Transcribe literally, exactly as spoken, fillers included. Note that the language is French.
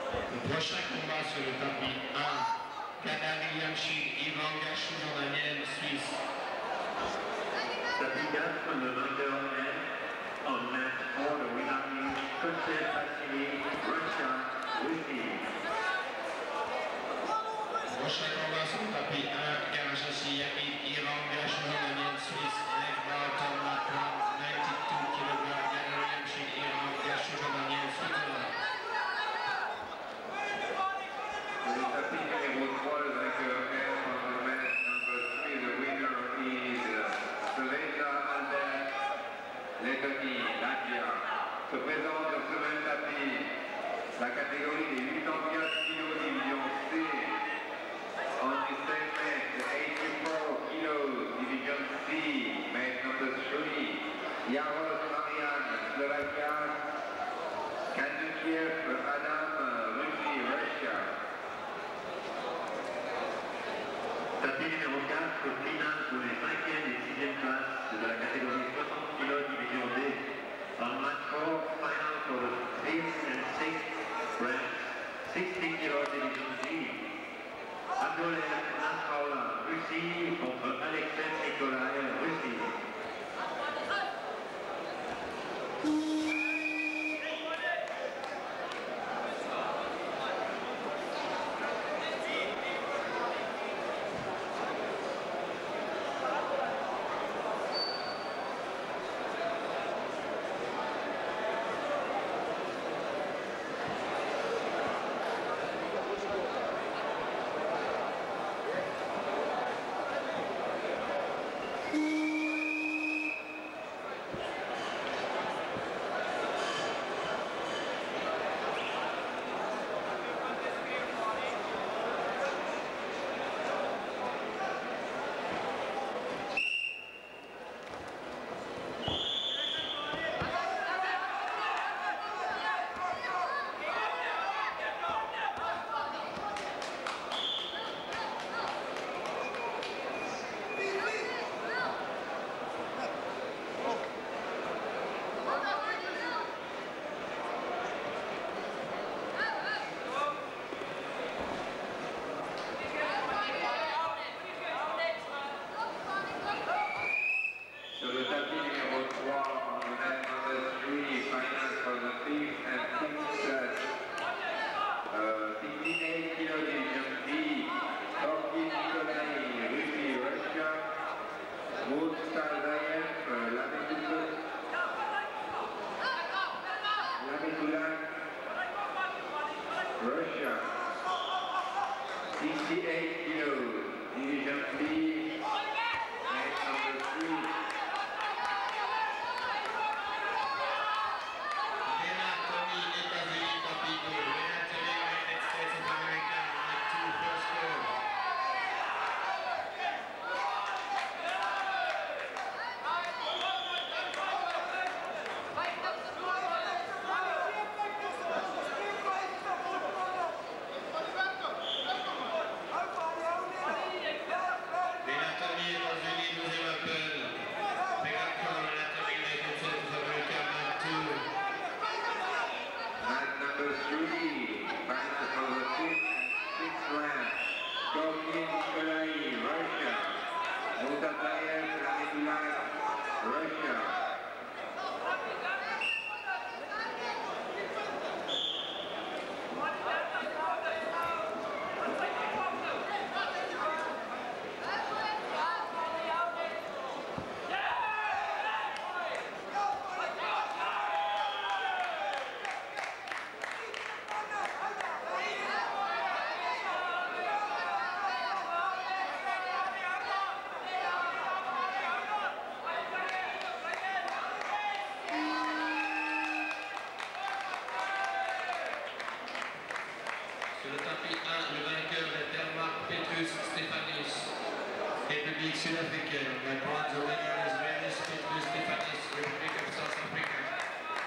Le prochain combat sur le tapis un, Kadari Yamshin, Ivan Gachou, Jordanienne, Suisse. Tapis quatre, le vainqueur est en match pour le winner Kostel Vassili, Russia, Russie. Prochain combat sur le tapis un, Karachachi Yamid, Ivan Gachou, Jordanienne, Suisse. Next bout on mat one, ninety-two kilograms, Kadari Yamshin, Ivan Gachou, Jordanienne, Switzerland. Le tapis numéro trois, le vainqueur est en le match number three, the winner is Slovenia Albert Letoni, Latvia. Se présente sur ce même tapis la catégorie des quatre-vingt-quatorze kilos division C. On the same match, the eighty-four kilos division C, match number three, Yaros Marian, Slovakia, Kandukiev Adam, Russie, Russia. Tapis numéro quatre, finale pour les cinquième et sixième places de la catégorie soixante kilos division D. On match four, final for the fifth and sixth ranks, sixty kilos division D. Abdolev Nasrallah, Russie, contre Alexei Nikolai, Russie. Russia, sixty-eight kilos, division B, match number three. Sur le tapis un, le vainqueur est Termark Petrus Stefanis, République sud-africaine. La grande winner is Venus Petrus.